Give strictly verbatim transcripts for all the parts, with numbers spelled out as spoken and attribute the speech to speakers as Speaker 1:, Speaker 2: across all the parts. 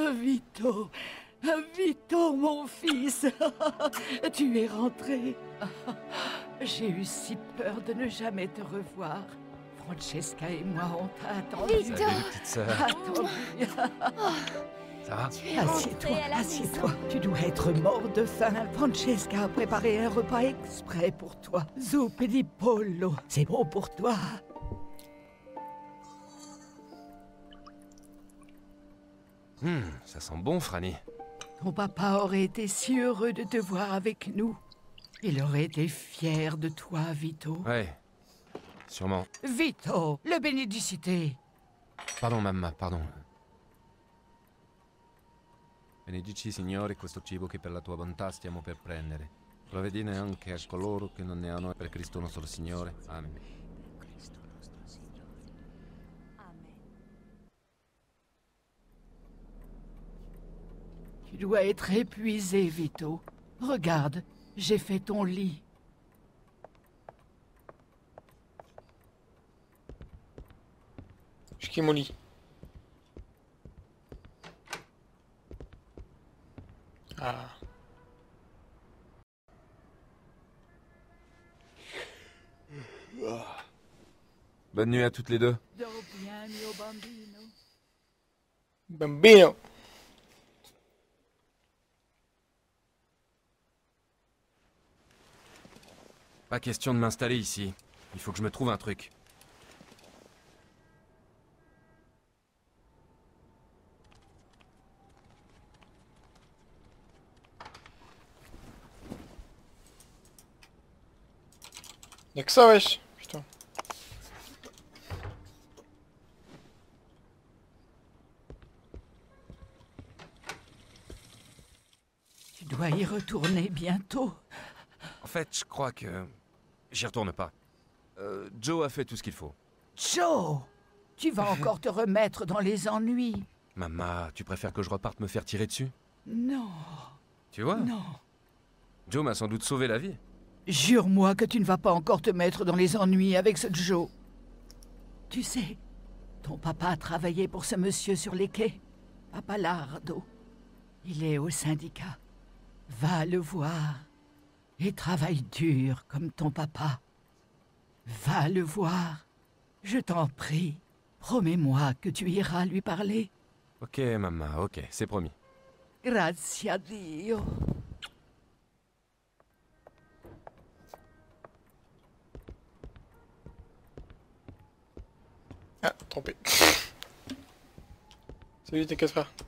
Speaker 1: Vito, Vito, mon fils, tu es rentré. J'ai eu si peur de ne jamais te revoir. Francesca et moi, on t'a attendu.
Speaker 2: Vito.
Speaker 3: Salut, petite sœur.
Speaker 1: Attendu.
Speaker 3: Ça va?
Speaker 1: Assieds-toi, assieds-toi. Tu dois être mort de faim. Francesca a préparé un repas exprès pour toi. Zuppe di pollo. C'est bon pour toi.
Speaker 3: Hum, ça sent bon, Franny.
Speaker 1: Ton papa aurait été si heureux de te voir avec nous. Il aurait été fier de toi, Vito.
Speaker 3: Ouais, sûrement.
Speaker 1: Vito, le bénédicité.
Speaker 3: Pardon, mamma, pardon. Benedici, Signore, questo cibo che per la tua bontà stiamo per prendere. Provvedine anche a coloro che non ne hanno per Cristo nostro Signore. Amen.
Speaker 1: Tu dois être épuisé, Vito. Regarde, j'ai fait ton lit.
Speaker 4: Je kiffe mon lit. Ah.
Speaker 3: Bonne nuit à toutes les deux.
Speaker 1: Dors bien, mio bambino.
Speaker 4: Bambino.
Speaker 3: Pas question de m'installer ici. Il faut que je me trouve un truc.
Speaker 4: Y'a que ça, wesh. Putain.
Speaker 1: Tu dois y retourner bientôt.
Speaker 3: En fait, je crois que... J'y retourne pas. Euh, Joe a fait tout ce qu'il faut.
Speaker 1: Joe, tu vas encore te remettre dans les ennuis.
Speaker 3: Maman, tu préfères que je reparte me faire tirer dessus?
Speaker 1: Non,
Speaker 3: Tu vois?
Speaker 1: non.
Speaker 3: Joe m'a sans doute sauvé la vie.
Speaker 1: Jure-moi que tu ne vas pas encore te mettre dans les ennuis avec ce Joe. Tu sais, ton papa a travaillé pour ce monsieur sur les quais. Papa Lardo. Il est au syndicat. Va le voir. Et travaille dur comme ton papa. Va le voir. Je t'en prie. Promets-moi que tu iras lui parler.
Speaker 3: Ok, maman, ok, c'est promis.
Speaker 1: Grazie a Dio.
Speaker 4: Ah, trompé. Salut tes quatre frères.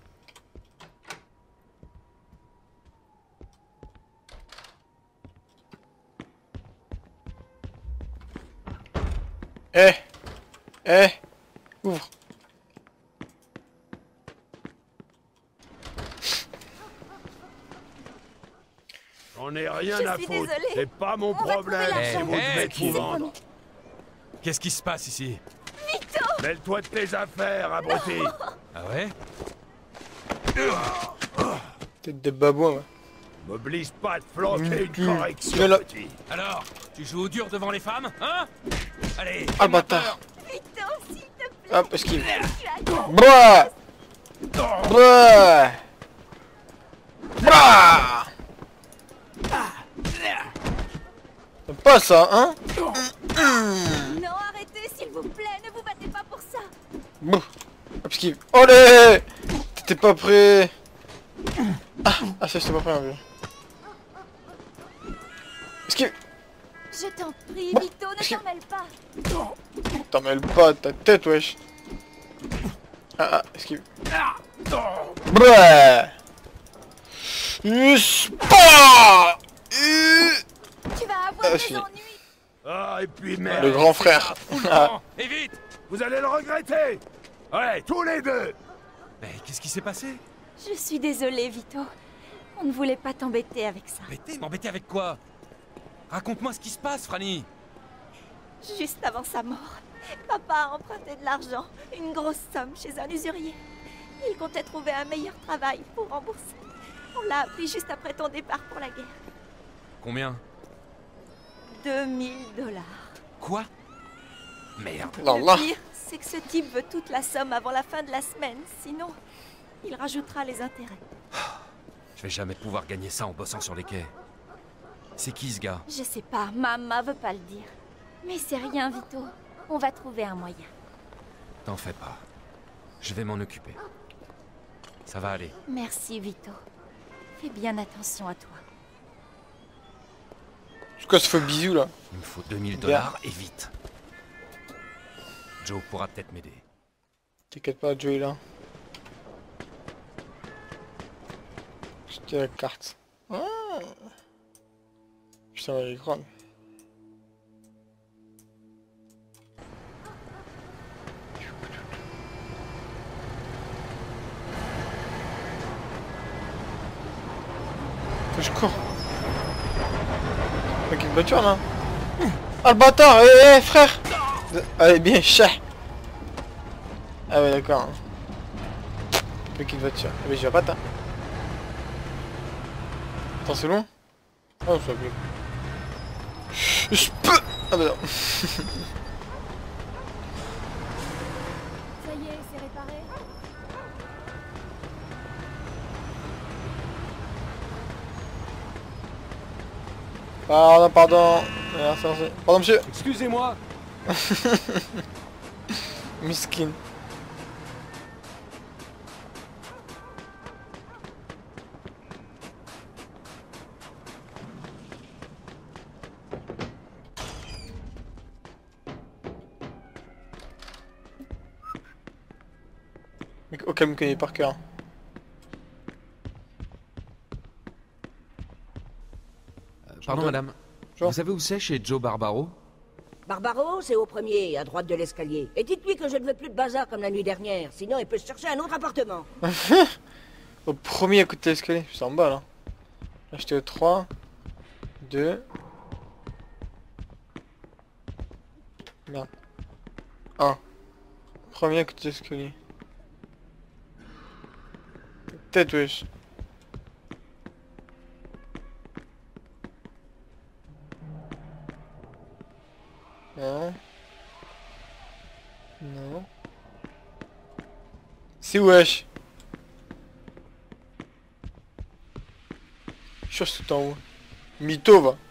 Speaker 4: Eh Eh Ouvre.
Speaker 5: J'en ai rien
Speaker 2: Je
Speaker 5: à
Speaker 2: suis
Speaker 5: foutre.
Speaker 2: désolée.
Speaker 5: C'est pas mon
Speaker 2: On va trouver
Speaker 5: problème.
Speaker 2: l'argent.
Speaker 5: C'est vous
Speaker 3: Eh,
Speaker 5: devez
Speaker 3: eh,
Speaker 5: tout vendre.
Speaker 3: Qu'est-ce qui se passe ici?
Speaker 5: Mêle-toi de tes affaires, abruti.
Speaker 3: Ah ouais?
Speaker 4: Tête de babouin, ouais.
Speaker 5: M'oblige pas à te flanquer une
Speaker 4: Tu-
Speaker 5: correction,
Speaker 4: tu es là.
Speaker 5: petit.
Speaker 3: Alors, tu joues au dur devant les femmes, hein? Allez,
Speaker 4: Ah,
Speaker 3: fais-moi
Speaker 4: bâtard.
Speaker 2: Vito, s'il te plaît.
Speaker 4: Hop, esquive.
Speaker 2: Tu as
Speaker 4: Brouah Brouah Brouah T'aimes pas ça, hein?
Speaker 2: Non, arrêtez, s'il vous plaît. Ne vous battez pas pour ça.
Speaker 4: Bouh. Hop, esquive. Olé T'étais pas prêt. Ah, ah ça, j'étais pas prêt, un vieux. Esquive.
Speaker 2: Je t'en prie,
Speaker 4: Bon,
Speaker 2: Vito, ne
Speaker 4: est-ce que-
Speaker 2: t'en mêle pas.
Speaker 4: T'en mêles pas ta tête, wesh. Ah, ah, esquive. Brouah Uspa Euh.
Speaker 2: Tu vas
Speaker 4: Ah,
Speaker 2: avoir des
Speaker 4: fini.
Speaker 2: ennuis.
Speaker 5: Ah, et puis merde.
Speaker 4: Le grand frère. Ah.
Speaker 3: Et vite!
Speaker 5: Vous allez le regretter. Ouais, tous les deux.
Speaker 3: Mais qu'est-ce qui s'est passé?
Speaker 2: Je suis désolée, Vito. On ne voulait pas t'embêter avec ça.
Speaker 3: M'embêter? M'embêter avec quoi? Raconte-moi ce qui se passe, Franny.
Speaker 2: Juste avant sa mort, papa a emprunté de l'argent, une grosse somme chez un usurier. Il comptait trouver un meilleur travail pour rembourser. On l'a appris juste après ton départ pour la guerre.
Speaker 3: Combien?
Speaker 2: deux mille dollars.
Speaker 3: Quoi? Merde.
Speaker 4: Non, là.
Speaker 2: Le pire, c'est que ce type veut toute la somme avant la fin de la semaine, sinon... Il rajoutera les intérêts.
Speaker 3: Je vais jamais pouvoir gagner ça en bossant sur les quais. C'est qui ce gars?
Speaker 2: Je sais pas, maman veut pas le dire. Mais c'est rien, Vito. On va trouver un moyen.
Speaker 3: T'en fais pas. Je vais m'en occuper. Ça va aller.
Speaker 2: Merci, Vito. Fais bien attention à toi.
Speaker 4: C'est quoi ce faux bisou là?
Speaker 3: Il me faut deux mille dollars et vite. Joe pourra peut-être m'aider.
Speaker 4: T'inquiète pas, Joe est là. J'étais la carte. Ah. Putain, elle est grande. Faut que je cours. Avec une voiture là. Ah le bâtard, hé hé frère. Allez bien chat. Ah ouais d'accord. Avec une voiture. Ah mais j'y vais pas t'as. Attends c'est long. Oh ça bloque. Je peux. Ah bah non.
Speaker 2: Ça y est, c'est réparé.
Speaker 4: Pardon, pardon. Merci, merci. Pardon monsieur.
Speaker 3: Excusez-moi.
Speaker 4: Miskin. Mec, aucun me connaît par cœur.
Speaker 3: Euh, pardon madame.
Speaker 4: Bonjour.
Speaker 3: Vous savez où c'est chez Joe Barbaro?
Speaker 6: Barbaro, c'est au premier, à droite de l'escalier. Et dites-lui que je ne veux plus de bazar comme la nuit dernière, sinon il peut se chercher un autre appartement.
Speaker 4: Au premier à côté de l'escalier, c'est en bas là. Là j'étais au trois, deux. Merde. un. Premier à côté de l'escalier. Tête wesh. Non. Non. C'est wesh. Je suis sûr que c'est tout en haut. Mytho va.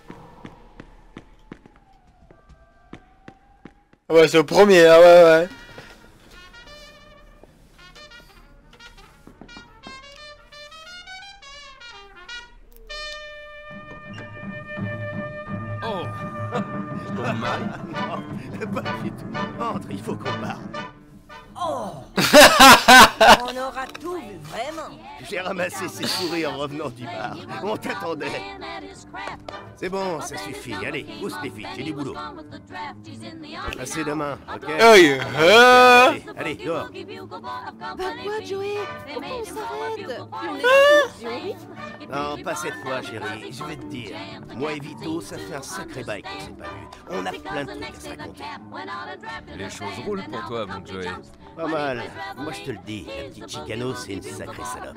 Speaker 4: Ah ouais c'est au premier, ah ouais ouais.
Speaker 3: Oh. Ton mari.
Speaker 5: Non, pas du tout. Entre, il faut qu'on parle.
Speaker 6: Oh. On aura tout vu, vraiment.
Speaker 5: J'ai ramassé ces souris en revenant du bar. On t'attendait. C'est bon, ça suffit. Allez, pousse les filles, j'ai du boulot. Passez demain, ok?
Speaker 4: Aïe, euh...
Speaker 5: Allez, allez, dehors.
Speaker 2: Bah quoi, Joey? Pourquoi on s'arrête? On est en oui?
Speaker 5: Non, pas cette fois, chérie. Je vais te dire. Moi et Vito, ça fait un sacré bail qu'on s'est pas vu. On a plein de trucs à se raconter.
Speaker 3: Les choses roulent pour toi, mon Joey.
Speaker 5: Pas mal. Moi, je te le dis, la petite Chicano, c'est une sacrée salope.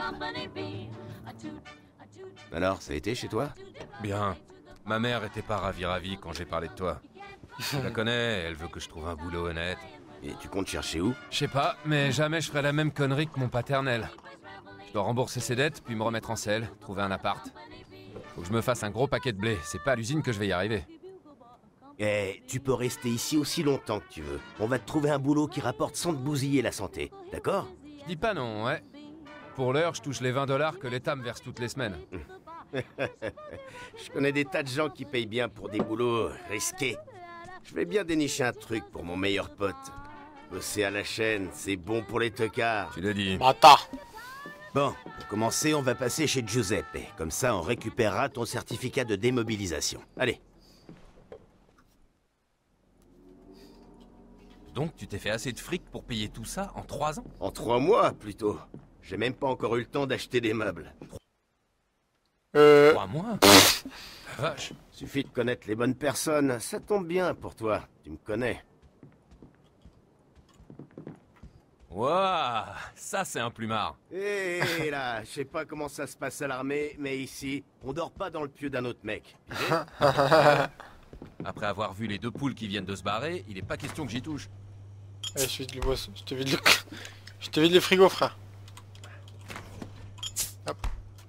Speaker 5: Alors, ça a été chez toi?
Speaker 3: Bien. Ma mère était pas ravie ravie quand j'ai parlé de toi. Je la connais, elle veut que je trouve un boulot honnête.
Speaker 5: Et tu comptes chercher où?
Speaker 3: Je sais pas, mais jamais je ferai la même connerie que mon paternel. Je dois rembourser ses dettes, puis me remettre en selle, trouver un appart. Faut que je me fasse un gros paquet de blé, c'est pas à l'usine que je vais y arriver.
Speaker 5: Eh, tu peux rester ici aussi longtemps que tu veux. On va te trouver un boulot qui rapporte sans te bousiller la santé, d'accord?
Speaker 3: Je dis pas non, ouais. Pour l'heure, je touche les vingt dollars que l'État me verse toutes les semaines.
Speaker 5: Je connais des tas de gens qui payent bien pour des boulots risqués. Je vais bien dénicher un truc pour mon meilleur pote. Bosser à la chaîne, c'est bon pour les tocards.
Speaker 3: Tu l'as dit.
Speaker 4: Bâtard.
Speaker 5: Bon, pour commencer, on va passer chez Giuseppe. Comme ça, on récupérera ton certificat de démobilisation. Allez.
Speaker 3: Donc tu t'es fait assez de fric pour payer tout ça en trois ans?
Speaker 5: En trois mois, plutôt. J'ai même pas encore eu le temps d'acheter des meubles.
Speaker 4: Euh...
Speaker 3: Trois mois? La vache.
Speaker 5: Suffit de connaître les bonnes personnes, ça tombe bien pour toi. Tu me connais.
Speaker 3: Waouh, ça c'est un plumard.
Speaker 5: Hé là, je sais pas comment ça se passe à l'armée, mais ici, on dort pas dans le pieu d'un autre mec.
Speaker 3: Après avoir vu les deux poules qui viennent de se barrer, il est pas question que j'y touche.
Speaker 4: Allez, je te vide le boss. Je te vide le... Je te vide le frigo, frère.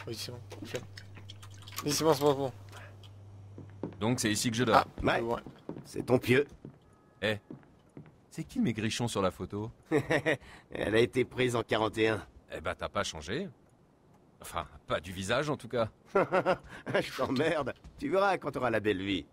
Speaker 4: Oui, c'est bon. Flemme. Oui, c'est bon, c'est bon, c'est bon.
Speaker 3: Donc c'est ici que je dors.
Speaker 5: Ouais,
Speaker 4: Ouais.
Speaker 5: c'est ton pieu.
Speaker 3: Eh, c'est qui le maigrichon sur la photo?
Speaker 5: Elle a été prise en quarante et un.
Speaker 3: Eh bah t'as pas changé. Enfin, pas du visage en tout cas.
Speaker 5: Je t'emmerde. Tu verras quand t'auras la belle vie.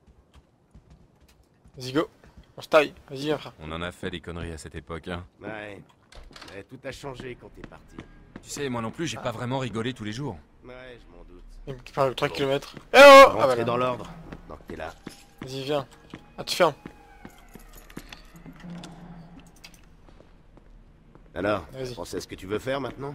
Speaker 4: Vas-y, go. On se taille. Vas-y, viens, frère.
Speaker 3: On en a fait des conneries à cette époque, hein.
Speaker 5: Ouais. Mais tout a changé quand t'es parti.
Speaker 3: Tu sais, moi non plus, j'ai pas vraiment rigolé tous les jours.
Speaker 5: Ouais, je m'en doute.
Speaker 4: Il me parle de trois kilomètres. Eh oh ah,
Speaker 5: Rentrer
Speaker 4: voilà.
Speaker 5: dans l'ordre. Donc t'es là.
Speaker 4: Vas-y, viens. Ah, tu fermes.
Speaker 5: Alors,
Speaker 4: Vas-y.
Speaker 5: on sait ce que tu veux faire maintenant?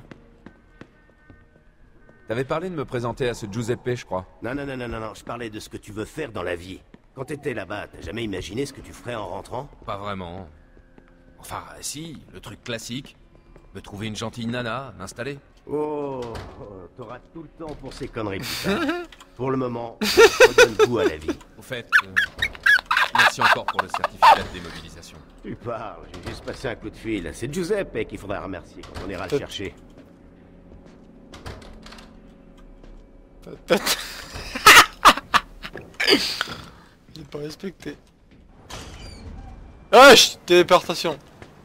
Speaker 3: T'avais parlé de me présenter à ce Giuseppe, je crois.
Speaker 5: Non, non, non, non, non, non. Je parlais de ce que tu veux faire dans la vie. Quand t'étais là-bas, t'as jamais imaginé ce que tu ferais en rentrant?
Speaker 3: Pas vraiment. Enfin, si, le truc classique. Me trouver une gentille nana, m'installer.
Speaker 5: Oh, oh, t'auras tout le temps pour ces conneries plus tard. Pour le moment, redonne goût à la vie.
Speaker 3: Au fait, euh, merci encore pour le certificat de démobilisation.
Speaker 5: Tu parles, j'ai juste passé un coup de fil. C'est Giuseppe qu'il faudra remercier quand on ira le chercher.
Speaker 4: J'ai pas respecté. Wesh, téléportation.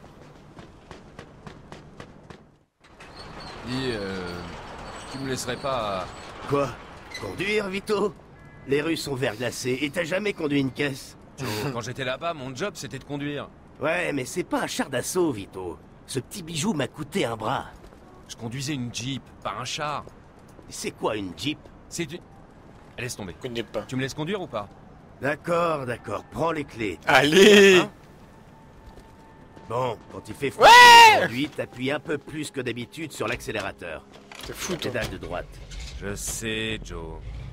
Speaker 3: Dis, euh, tu me laisserais pas...
Speaker 5: Quoi? Conduire, Vito? Les rues sont verglacées et t'as jamais conduit une caisse?
Speaker 3: Joe, quand j'étais là-bas, mon job c'était de conduire.
Speaker 5: Ouais, mais c'est pas un char d'assaut, Vito. Ce petit bijou m'a coûté un bras.
Speaker 3: Je conduisais une Jeep, pas un char.
Speaker 5: C'est quoi une Jeep?
Speaker 3: C'est du... Laisse tomber.
Speaker 4: Je connais pas.
Speaker 3: Tu me laisses conduire ou pas?
Speaker 5: D'accord, d'accord, prends les clés.
Speaker 4: Allez.
Speaker 5: Hein? Bon, quand il fait froid, aujourd'hui, t'appuies un peu plus que d'habitude sur l'accélérateur.
Speaker 4: T'es fou, toi.
Speaker 5: Pédale de droite.
Speaker 3: Je sais, Joe.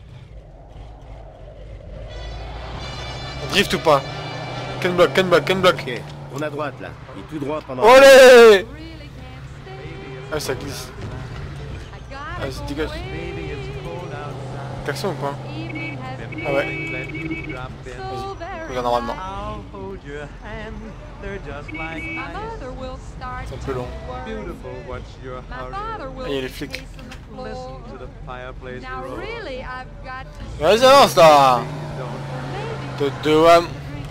Speaker 4: On drift ou pas? Can block, can block, can block.
Speaker 5: Ok, on à droite là. Et tout droit pendant...
Speaker 4: Olé. Ah, ça glisse. Ah, vas-y, dégage. Klaxon ou pas? Ah ouais. Vas-y, regarde normalement. C'est un peu long. Ah, il y a les flics. Vas-y, avance là. De deux wham.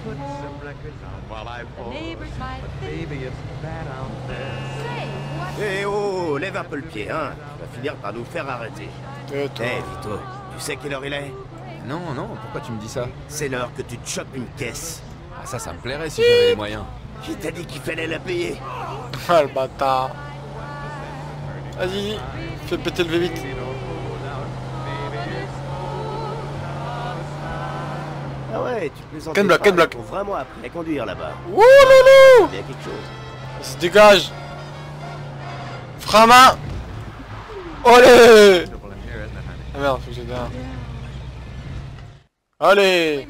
Speaker 5: Eh oh, lève un peu le pied, hein. Tu vas finir par nous faire arrêter.
Speaker 4: De
Speaker 5: Eh
Speaker 4: toi.
Speaker 5: Vito, tu sais quelle heure il est?
Speaker 3: Non, non, pourquoi tu me dis ça?
Speaker 5: C'est l'heure que tu te chopes une caisse.
Speaker 3: Ah ça, ça me plairait si j'avais les moyens.
Speaker 5: Qui t'a dit qu'il fallait la payer?
Speaker 4: Ah, le bâtard. Vas-y, fais péter le V huit.
Speaker 5: Ah ouais, tu plaisantes.
Speaker 4: Ken block, Ken block.
Speaker 5: Ils ont vraiment appris à conduire là-bas.
Speaker 4: Wouh loulou.
Speaker 5: Il y a quelque chose.
Speaker 4: Il se dégage. Frein à main. Olé. Ah merde, faut que j'ai derrière. Allez.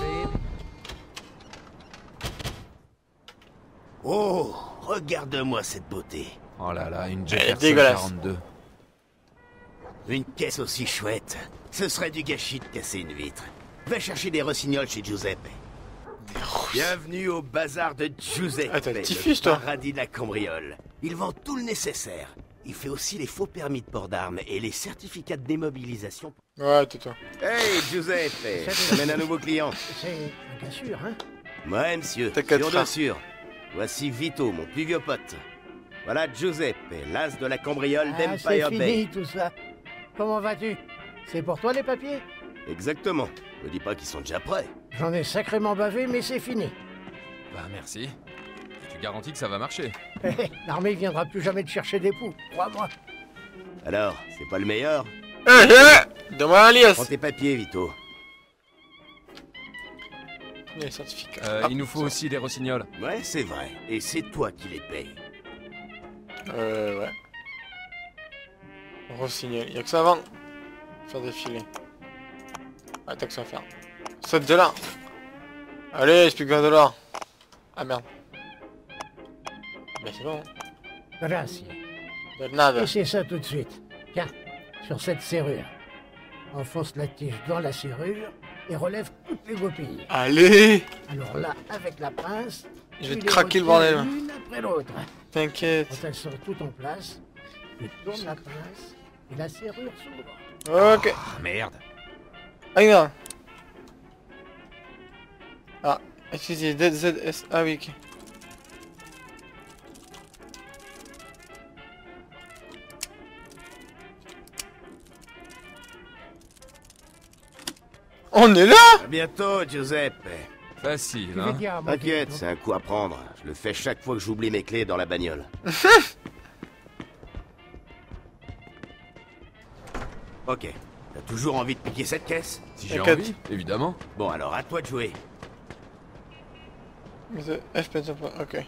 Speaker 5: Oh, regarde-moi cette beauté.
Speaker 3: Oh là là, une
Speaker 4: Elle est
Speaker 3: Jefferson
Speaker 4: dégueulasse.
Speaker 3: quarante-deux.
Speaker 5: Une caisse aussi chouette. Ce serait du gâchis de casser une vitre. Va chercher des rossignols chez Giuseppe. Bienvenue au bazar de Giuseppe,
Speaker 4: Ah, t'as le
Speaker 5: le
Speaker 4: typhus, toi.
Speaker 5: paradis de la cambriole. Il vend tout le nécessaire. Il fait aussi les faux permis de port d'armes et les certificats de démobilisation.
Speaker 4: Ouais, tais-toi.
Speaker 5: Hey Giuseppe, j'amène un nouveau client.
Speaker 6: C'est bien sûr, hein.
Speaker 5: Ouais monsieur,
Speaker 4: T'inquiète,
Speaker 5: sûr de
Speaker 4: frère.
Speaker 5: sûr. Voici Vito, mon plus vieux pote. Voilà Giuseppe, l'as de la cambriole
Speaker 6: Ah, c'est
Speaker 5: d'Empire Bay.
Speaker 6: fini tout ça. Comment vas-tu? C'est pour toi les papiers?
Speaker 5: Exactement. Me dis pas qu'ils sont déjà prêts.
Speaker 6: J'en ai sacrément bavé, mais c'est fini.
Speaker 3: Bah merci. Tu garantis que ça va marcher?
Speaker 6: L'armée viendra plus jamais te chercher des poux, crois-moi.
Speaker 5: Alors, c'est pas le meilleur?
Speaker 4: Eh eh. Donne-moi un lias.
Speaker 5: Prends tes papiers, Vito.
Speaker 4: Les certificats.
Speaker 3: Euh,
Speaker 4: Hop,
Speaker 3: il nous faut
Speaker 4: ça.
Speaker 3: aussi des rossignols.
Speaker 5: Ouais, c'est vrai. Et c'est toi qui les payes.
Speaker 4: Euh, ouais. Rossignol. Y'a que ça à vendre. Faire défiler. Ah, t'as que ça à faire. sept dollars. Allez, explique vingt dollars. Ah merde. Ben c'est bon.
Speaker 6: Gracias.
Speaker 4: De nada.
Speaker 6: Et c'est ça tout de suite. Tiens, sur cette serrure. Enfonce la tige dans la serrure et relève toutes les goupilles.
Speaker 4: Allez.
Speaker 6: Alors là, avec la pince,
Speaker 4: Je vais
Speaker 6: tu
Speaker 4: te
Speaker 6: les
Speaker 4: craquer le
Speaker 6: retires
Speaker 4: bordel.
Speaker 6: l'une après l'autre.
Speaker 4: T'inquiète.
Speaker 6: Quand elles sont toutes en place, tu tournes la pince et la serrure s'ouvre.
Speaker 4: Ok.
Speaker 5: Ah, merde.
Speaker 4: Ah, merde. Ah, excusez, D Z S. Ah oui, ok. On est là?
Speaker 5: À bientôt, Giuseppe.
Speaker 3: Facile,
Speaker 6: Je vais
Speaker 3: hein.
Speaker 6: dire à mon
Speaker 5: T'inquiète,
Speaker 6: lieutenant-
Speaker 5: c'est un coup à prendre. Je le fais chaque fois que j'oublie mes clés dans la bagnole. Ok. T'as toujours envie de piquer cette caisse?
Speaker 3: Si j'ai
Speaker 4: T'inquiète.
Speaker 3: envie, évidemment.
Speaker 5: Bon, alors à toi de jouer.
Speaker 4: The F P, ok.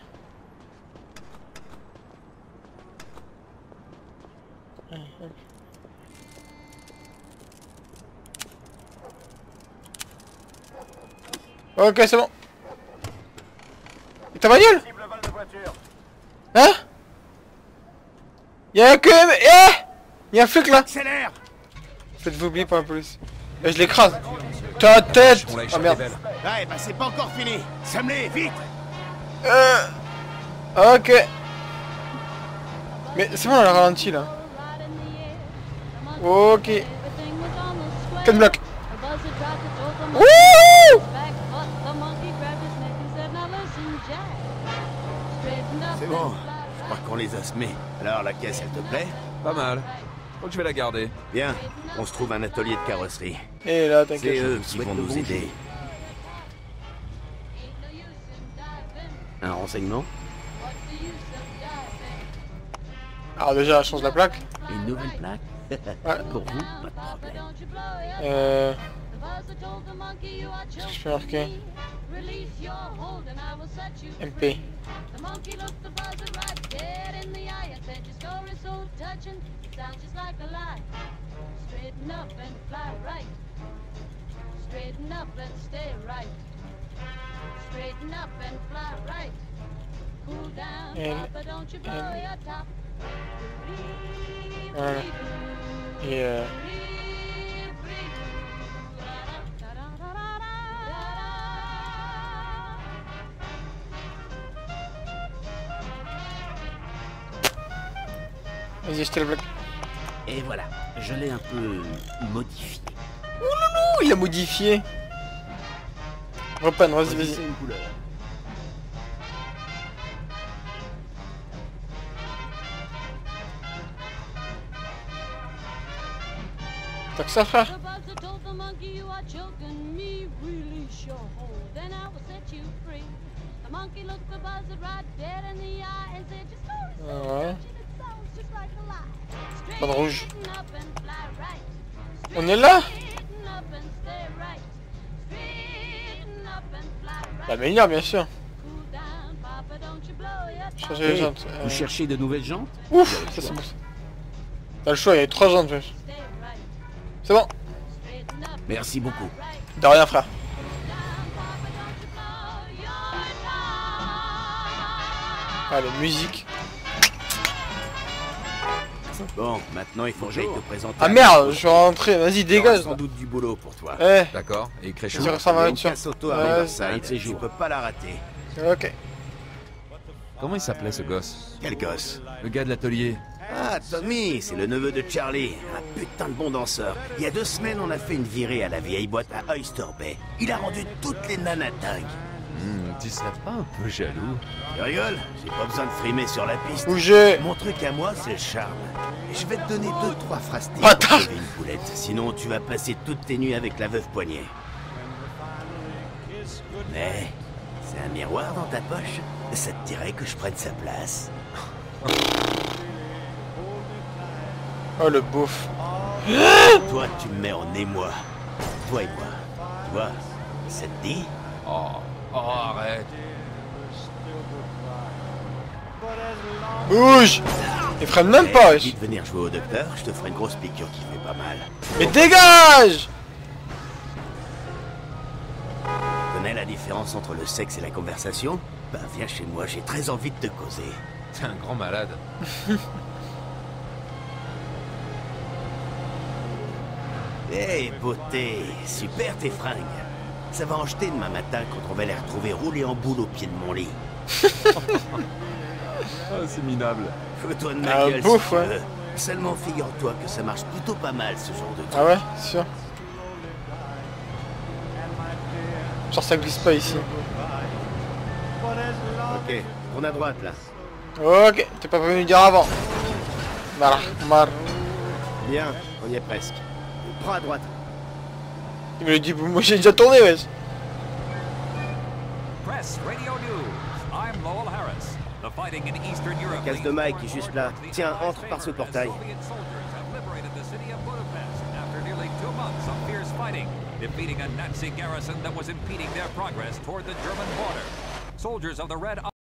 Speaker 4: Ok, c'est bon. Et ta bagnole? Hein? Y'a que... Eh Y'a un flic là.
Speaker 5: Accélère!
Speaker 4: Faites-vous oublier par la police. Et je l'écrase. Ta tête.
Speaker 3: On l'a
Speaker 4: Ah
Speaker 3: échappé
Speaker 4: merde.
Speaker 3: belle.
Speaker 5: Ouais, bah c'est pas encore fini. Sam-les, vite!
Speaker 4: Euh... Ok. Mais c'est bon, on a ralenti là. Ok. Quatre blocs. Wouh!
Speaker 5: C'est bon. Je crois qu'on les a semés. Alors la caisse, elle te plaît?
Speaker 3: Pas mal. Faut que je vais la garder.
Speaker 5: Bien. On se trouve un atelier de carrosserie.
Speaker 4: Et là,
Speaker 5: C'est
Speaker 4: t'inquiète.
Speaker 5: eux qui vont nous aider. Un renseignement?
Speaker 4: Alors déjà, change la plaque.
Speaker 5: Une nouvelle plaque?
Speaker 4: Ouais.
Speaker 5: Pour vous, pas de problème.
Speaker 4: Euh... Qu'est-ce que je peux marquer? M P. L, L. Voilà. Et euh... Vas-y, je te le bloque.
Speaker 5: Et voilà, je l'ai un peu modifié.
Speaker 4: Ouh, il a modifié. Reprenne, vas-y, vas-y.
Speaker 5: une couleur.
Speaker 4: T'as que ça, frère? Ouais. Bonne rouge. On est là? La meilleure, bien sûr. Changer les
Speaker 5: Hey,
Speaker 4: jantes. euh,
Speaker 5: Vous cherchez de nouvelles jantes?
Speaker 4: Ouf, ça c'est bon. T'as le choix, il y a trois jantes. wesh. C'est bon.
Speaker 5: Merci beaucoup.
Speaker 4: De rien, frère. Allez, musique.
Speaker 5: Bon, maintenant il faut que j'aille te présenter.
Speaker 4: Ah merde, je vais rentrer. Vas-y,
Speaker 5: Il y aura
Speaker 4: dégage.
Speaker 5: sans doute du boulot pour toi.
Speaker 4: Eh,
Speaker 3: D'accord. Et Créchou.
Speaker 4: je ressemble à
Speaker 5: Il y a
Speaker 4: la
Speaker 5: une
Speaker 4: voiture.
Speaker 5: casse auto à
Speaker 4: Ouais,
Speaker 5: Riverside,
Speaker 4: un
Speaker 5: de ces jours. Tu peux pas la rater.
Speaker 4: Ok.
Speaker 3: Comment il s'appelait ce gosse?
Speaker 5: Quel gosse?
Speaker 3: Le gars de l'atelier.
Speaker 5: Ah, Tommy, c'est le neveu de Charlie. Un putain de bon danseur. Il y a deux semaines, on a fait une virée à la vieille boîte à Oyster Bay. Il a rendu toutes les nanas dingues.
Speaker 3: Hmm, tu serais pas un peu jaloux?
Speaker 5: Tu rigoles? J'ai pas besoin de frimer sur la piste.
Speaker 4: Bougez.
Speaker 5: Mon truc à moi, c'est le charme. Je vais te donner deux, trois phrases pour
Speaker 4: Bâtard.
Speaker 5: sauver une poulette. Sinon, tu vas passer toutes tes nuits avec la veuve Poignet. Mais, c'est un miroir dans ta poche? Ça te dirait que je prenne sa place?
Speaker 4: Oh, le bouffe.
Speaker 5: Toi, tu me mets en émoi. Toi et moi. Tu vois? Ça te dit?
Speaker 3: Oh, oh, arrête.
Speaker 4: Bouge. Il freine même
Speaker 5: Eh,
Speaker 4: pas, wesh.
Speaker 5: dis de venir jouer au docteur, je te ferai une grosse piqûre qui fait pas mal.
Speaker 4: Mais dégage.
Speaker 5: Tu connais la différence entre le sexe et la conversation? Bah viens chez moi, j'ai très envie de te causer.
Speaker 3: T'es un grand malade.
Speaker 5: Hé, beauté, super tes fringues. Ça va en jeter demain matin quand on va les retrouver roulés en boule au pied de mon lit.
Speaker 3: Oh, c'est minable.
Speaker 5: Fous-toi de ma
Speaker 4: Ah,
Speaker 5: gueule
Speaker 4: bouffe,
Speaker 5: si tu
Speaker 4: ouais.
Speaker 5: veux. Seulement figure-toi que ça marche plutôt pas mal ce genre de truc.
Speaker 4: Ah ouais, sûr. Genre ça glisse pas ici.
Speaker 5: Ok, tourne à droite là.
Speaker 4: Ok, t'es pas venu dire avant. Voilà, mar.
Speaker 5: Bien, on y est presque. Prends à droite.
Speaker 4: Il me le dit, moi j'ai déjà tourné, wesh.
Speaker 7: Press Radio News. I'm Lowell Harris. The fighting in Eastern Europe.
Speaker 5: La case de Mike est juste là. Tiens, entre par ce portail.
Speaker 7: Defeating a Nazi garrison that was impeding their progress toward the German border. Soldiers of the Red